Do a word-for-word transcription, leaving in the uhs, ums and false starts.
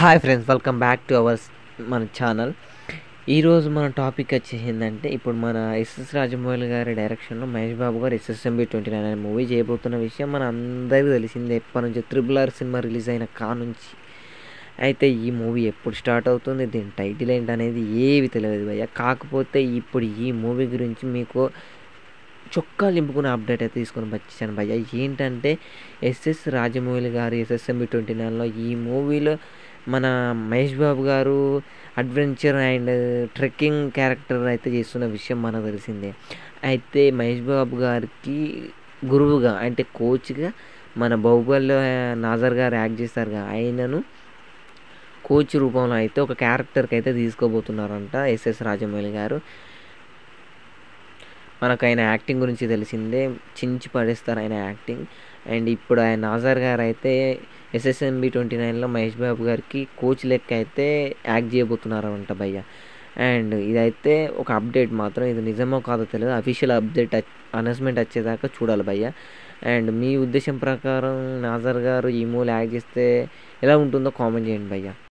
Hi friends, welcome back to our మన channel. ఈరోజు మన టాపిక్ వచ్చేసిందంటే ఇప్పుడు మన ఎస్ఎస్ రాజమౌళి గారి డైరెక్షన్లో మహేష్ బాబు గారు ఎస్ఎస్ఎంబి ట్వంటీ నైన్ అనే మూవీ చేయబోతున్న విషయం మన అందరికీ తెలిసిందే. ఎప్పటి నుంచి త్రిబుల్ ఆర్ సినిమా రిలీజ్ అయిన కా నుంచి. అయితే ఈ మూవీ ఎప్పుడు స్టార్ట్ అవుతుంది, దీని టైటిల్ ఏంటి అనేది ఏవి తెలియదు భయ్య. కాకపోతే ఇప్పుడు ఈ మూవీ గురించి మీకు చొక్కా లింపుకునే అప్డేట్ అయితే తీసుకొని వచ్చాను భయ్య. ఏంటంటే ఎస్ఎస్ రాజమౌళి గారు ఎస్ఎస్ఎంబి ట్వంటీ నైన్లో ఈ మూవీలో మన మహేష్ బాబు గారు అడ్వెంచర్ అండ్ ట్రెక్కింగ్ క్యారెక్టర్ అయితే చేస్తున్న విషయం మనకు తెలిసిందే. అయితే మహేష్ బాబు గారికి గురువుగా అంటే కోచ్గా మన బాహుబలిలో నాజర్ గారు యాక్ట్ చేస్తారుగా, ఆయనను కోచ్ రూపంలో అయితే ఒక క్యారెక్టర్కి అయితే తీసుకోబోతున్నారంట ఎస్ఎస్ రాజమౌళి గారు. మనకు ఆయన యాక్టింగ్ గురించి తెలిసిందే, చించి పడేస్తారు ఆయన యాక్టింగ్. అండ్ ఇప్పుడు ఆయన నాజర్ గారు అయితే ఎస్ఎస్ఎంబి ట్వంటీ నైన్లో మహేష్ బాబు గారికి కోచ్ లెక్క అయితే యాక్ట్ చేయబోతున్నారు అంట భయ్య. అండ్ ఇదైతే ఒక అప్డేట్ మాత్రం, ఇది నిజమో కాదో తెలియదు. అఫీషియల్ అప్డేట్ అనౌన్స్మెంట్ వచ్చేదాకా చూడాలి భయ్య. అండ్ మీ ఉద్దేశం ప్రకారం నాజర్ గారు ఈ మూవీలో యాక్ట్ చేస్తే ఎలా ఉంటుందో కామెంట్ చేయండి భయ్య.